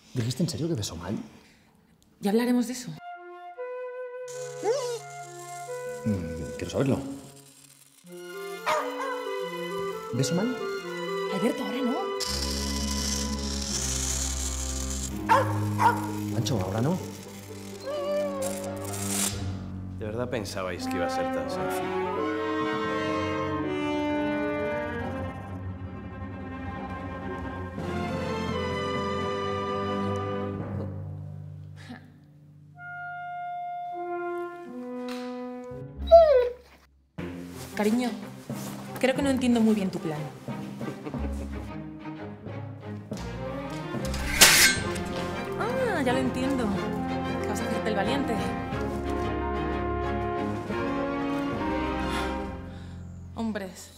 ¿Dijiste en serio que besó mal? Ya hablaremos de eso. Quiero saberlo. ¿Beso mal? Alberto, ahora no. Pancho, ahora no. ¿De verdad pensabais que iba a ser tan sencillo? Cariño, creo que no entiendo muy bien tu plan. Ah, ya lo entiendo. Que vas a hacerte el valiente. Hombres.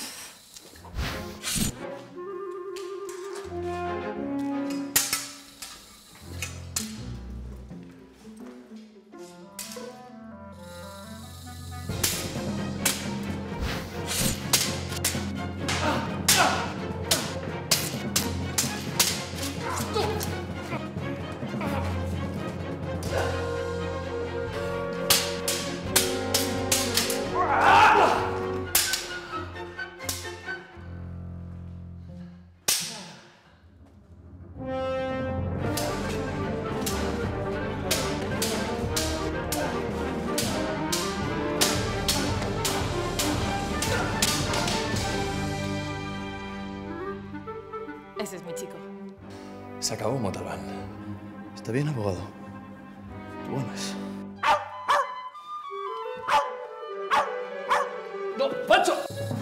Ese es mi chico. Se acabó, Montalbán. ¿Está bien, abogado? Tú ganas. ¡No, Pancho!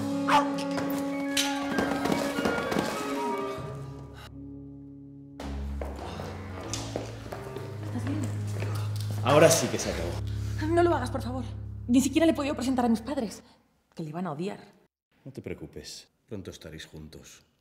¿Estás bien? Ahora sí que se acabó. No lo hagas, por favor. Ni siquiera le he podido presentar a mis padres, que le iban a odiar. No te preocupes. Pronto estaréis juntos.